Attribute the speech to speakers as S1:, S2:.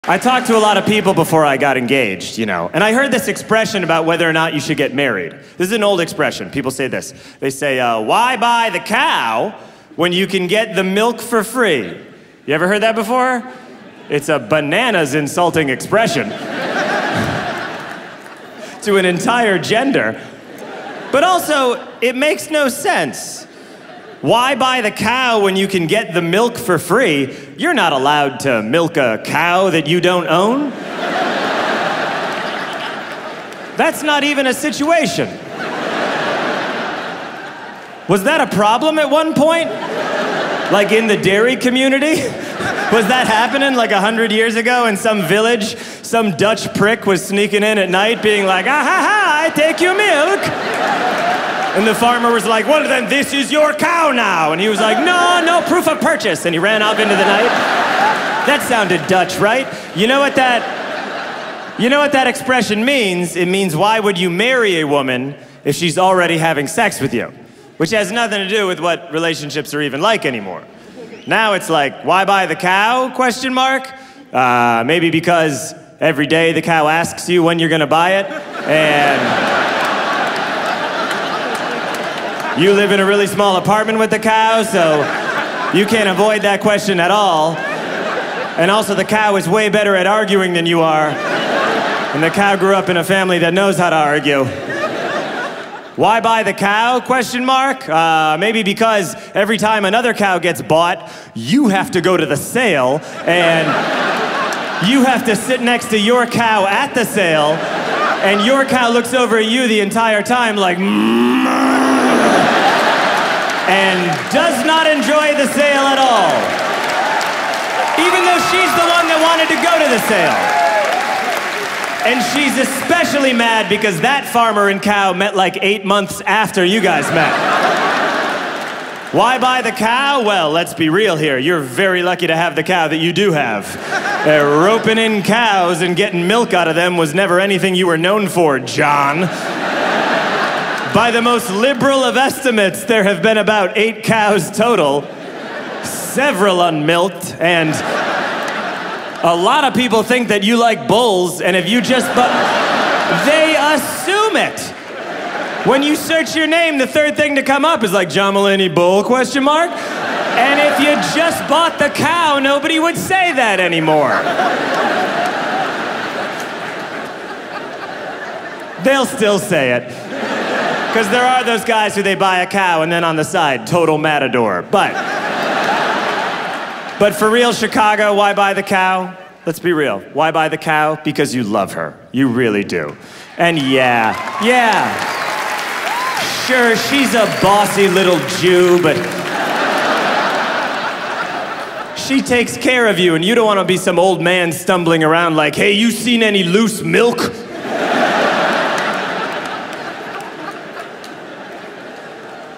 S1: I talked to a lot of people before I got engaged, you know, and I heard this expression about whether or not you should get married. This is an old expression. People say this. They say, why buy the cow when you can get the milk for free? You ever heard that before? It's a bananas insulting expression to an entire gender. But also, it makes no sense. Why buy the cow when you can get the milk for free? You're not allowed to milk a cow that you don't own. That's not even a situation. Was that a problem at one point? Like in the dairy community? Was that happening like 100 years ago in some village? Some Dutch prick was sneaking in at night being like, ah ha ha, I take your milk. And the farmer was like, well, then this is your cow now. And he was like, no proof of purchase. And he ran off into the night. That sounded Dutch, right? You know what that expression means? It means, why would you marry a woman if she's already having sex with you? Which has nothing to do with what relationships are even like anymore. Now it's like, why buy the cow, question mark? Maybe because every day the cow asks you when you're gonna buy it, and you live in a really small apartment with the cow, so you can't avoid that question at all. And also the cow is way better at arguing than you are, and the cow grew up in a family that knows how to argue. Why buy the cow, question mark? Maybe because every time another cow gets bought, you have to go to the sale, and you have to sit next to your cow at the sale, and your cow looks over at you the entire time like, and does not enjoy the sale at all. Even though she's the one that wanted to go to the sale. And she's especially mad because that farmer and cow met like 8 months after you guys met. Why buy the cow? Well, let's be real here. You're very lucky to have the cow that you do have. Roping in cows and getting milk out of them was never anything you were known for, John. By the most liberal of estimates, there have been about 8 cows total, several unmilked, and a lot of people think that you like bulls, and if you just they assume it. When you search your name, the third thing to come up is like, John Mulaney bull, question mark? And if you just bought the cow, nobody would say that anymore. They'll still say it. Because there are those guys who they buy a cow and then on the side, total matador. But for real, Chicago, why buy the cow? Let's be real. Why buy the cow? Because you love her. You really do. And yeah, sure, she's a bossy little Jew, but she takes care of you, and you don't want to be some old man stumbling around like, hey, you seen any loose milk?